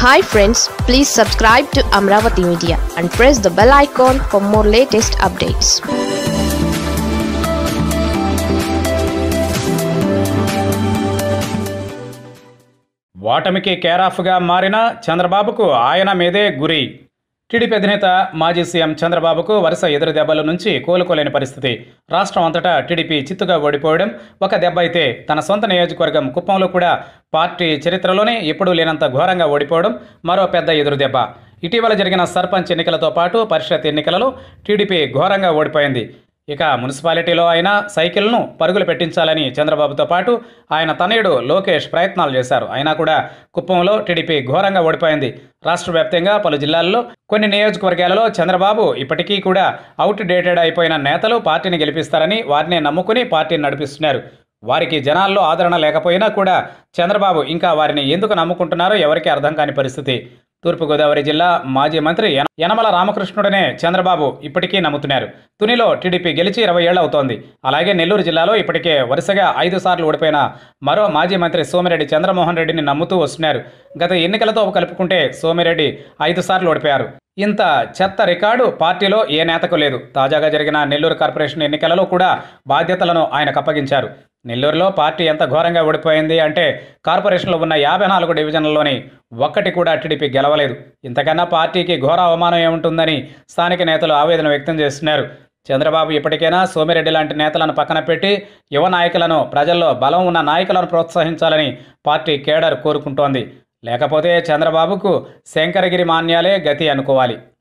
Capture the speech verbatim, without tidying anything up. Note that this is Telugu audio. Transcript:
Hi friends, please subscribe to Amravati Media and press the bell icon for more latest updates. వాటమికి కేరాఫ్గా మారిన చంద్రబాబుకు ఆయన మీదే గురి. టీడీపీ అధినేత మాజీ సీఎం చంద్రబాబుకు వరుస ఎదురు దెబ్బల నుంచి కోలుకోలేని పరిస్థితి. రాష్ట్రం అంతటా టీడీపీ చిత్తుగా ఓడిపోవడం ఒక దెబ్బ అయితే, తన సొంత నియోజకవర్గం కుప్పంలో కూడా పార్టీ చరిత్రలోనే ఎప్పుడూ లేనంత ఘోరంగా ఓడిపోవడం మరో పెద్ద ఎదురు దెబ్బ. ఇటీవల జరిగిన సర్పంచ్ ఎన్నికలతో పాటు పరిషత్ ఎన్నికలలో టీడీపీ ఘోరంగా ఓడిపోయింది. ఇక మున్సిపాలిటీలో అయినా సైకిల్ను పరుగులు పెట్టించాలని చంద్రబాబుతో పాటు ఆయన తనయుడు లోకేష్ ప్రయత్నాలు చేశారు. అయినా కూడా కుప్పంలో టీడీపీ ఘోరంగా ఓడిపోయింది. రాష్ట్ర వ్యాప్తంగా పలు జిల్లాల్లో కొన్ని నియోజకవర్గాలలో చంద్రబాబు ఇప్పటికీ కూడా అవుట్ డేటెడ్ అయిపోయిన నేతలు పార్టీని గెలిపిస్తారని వారిని నమ్ముకుని పార్టీని నడిపిస్తున్నారు. వారికి జనాల్లో ఆదరణ లేకపోయినా కూడా చంద్రబాబు ఇంకా వారిని ఎందుకు నమ్ముకుంటున్నారో ఎవరికీ అర్థం కాని పరిస్థితి. తూర్పుగోదావరి జిల్లా మాజీ మంత్రి యనమల రామకృష్ణుడనే చంద్రబాబు ఇప్పటికీ నమ్ముతున్నారు. తునిలో టీడీపీ గెలిచి ఇరవై ఏళ్ళు అవుతోంది. అలాగే నెల్లూరు జిల్లాలో ఇప్పటికే వరుసగా ఐదు సార్లు ఓడిపోయిన మరో మాజీ మంత్రి సోమిరెడ్డి చంద్రమోహన్ రెడ్డిని నమ్ముతూ వస్తున్నారు. గత ఎన్నికలతో కలుపుకుంటే సోమిరెడ్డి ఐదు సార్లు ఓడిపోయారు. ఇంత చెత్త రికార్డు పార్టీలో ఏ నేతకు లేదు. తాజాగా జరిగిన నెల్లూరు కార్పొరేషన్ ఎన్నికలలో కూడా బాధ్యతలను ఆయనకు అప్పగించారు. నెల్లూరులో పార్టీ ఎంత ఘోరంగా ఓడిపోయింది అంటే, కార్పొరేషన్లో ఉన్న యాభై నాలుగు డివిజన్లలోని ఒక్కటి కూడా టీడీపీ గెలవలేదు. ఇంతకన్నా పార్టీకి ఘోర అవమానం ఏముంటుందని స్థానిక నేతలు ఆవేదన వ్యక్తం చేస్తున్నారు. చంద్రబాబు ఇప్పటికైనా సోమిరెడ్డి లాంటి నేతలను పక్కన పెట్టి యువ నాయకులను, ప్రజల్లో బలం ఉన్న నాయకులను ప్రోత్సహించాలని పార్టీ కేడర్ కోరుకుంటోంది. లేకపోతే చంద్రబాబుకు శంకరగిరి మాన్యాలే గతి అనుకోవాలి.